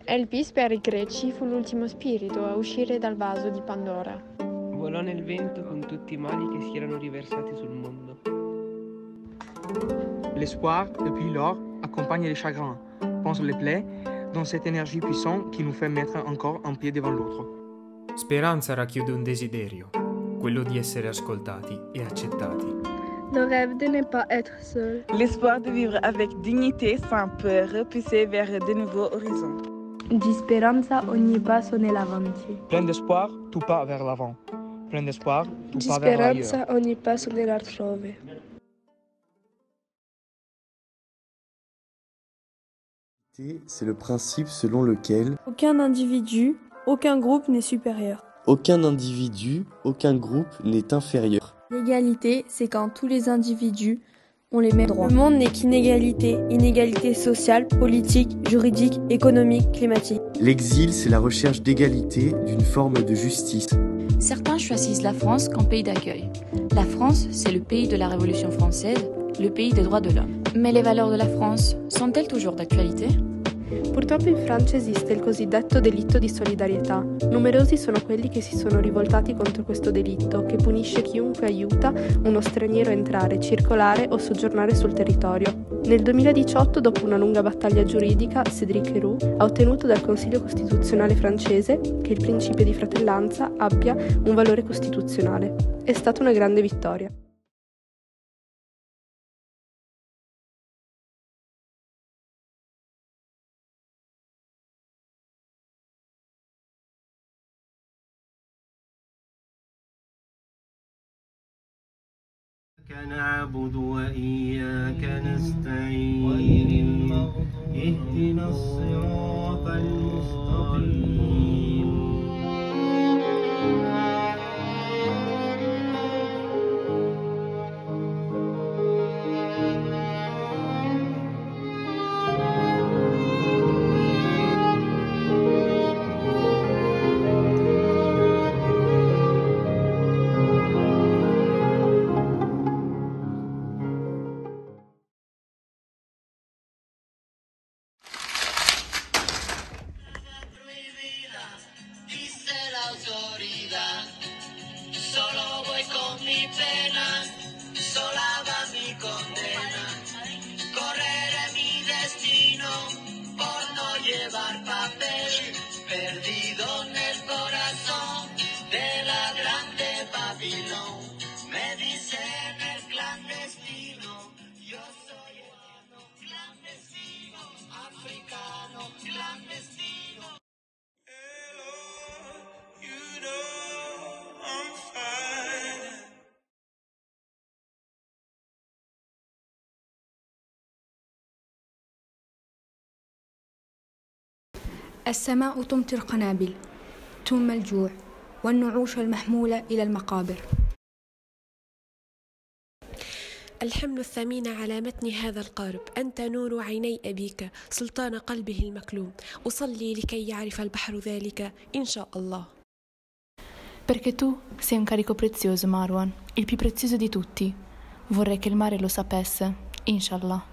Elpis per i greci fu l'ultimo spirito a uscire dal vaso di Pandora. Volò nel vento con tutti i mali che si erano riversati sul mondo. L'espoir, depuis lors, accompagne les chagrins, pense les plaies, dans cette énergie puissante qui nous fait mettre encore un pied devant l'autre. Speranza racchiude un desiderio, quello di essere ascoltati e accettati. Le rêve de ne pas être seul. L'espoir de vivre avec dignité sans peur, repousser vers de nouveaux horizons. Di speranza ogni passo nell'avanti. Plein d'espoir, tout pas vers l'avant. Plein d'espoir, tout Di pas vers l'ailleurs. speranza ogni passo nell'altrove. C'est le principe selon lequel aucun individu, aucun groupe n'est supérieur. aucun individu, aucun groupe n'est inférieur. L'égalité, c'est quand tous les individus ont les mêmes droits. Le monde n'est qu'inégalité, inégalité sociale, politique, juridique, économique, climatique. L'exil, c'est la recherche d'égalité, d'une forme de justice. Certains choisissent la France comme pays d'accueil. La France, c'est le pays de la Révolution française, le pays des droits de l'homme. Mais les valeurs de la France sont-elles toujours d'actualité? Purtroppo in Francia esiste il cosiddetto delitto di solidarietà. Numerosi sono quelli che si sono rivoltati contro questo delitto, che punisce chiunque aiuta uno straniero a entrare, circolare o soggiornare sul territorio. Nel 2018, dopo una lunga battaglia giuridica, Cédric Herrou ha ottenuto dal Consiglio Costituzionale francese che il principio di fratellanza abbia un valore costituzionale. È stata una grande vittoria. إياك نعبد وإياك نستعين اهدنا الصراط المستقيم السماء تمطر قنابل ثم الجوع والنعوش المحمولة إلى المقابر. الحمل الثمين على متن هذا القارب أنت نور عيني أبيك سلطان قلبه المكلوم أصلي لكي يعرف البحر ذلك إن شاء الله. Perché tu sei un carico prezioso, Marwan, il più prezioso di tutti. Vorrei che il mare lo sapesse, inshallah.